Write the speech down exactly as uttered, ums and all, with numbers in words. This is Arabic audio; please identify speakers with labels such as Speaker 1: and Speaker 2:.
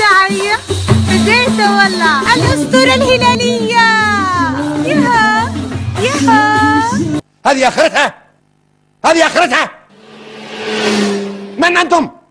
Speaker 1: الإذاعية بديت والله الأسطورة الهلالية. يها يها
Speaker 2: هذه آخرتها، هذه آخرتها. من أنتم؟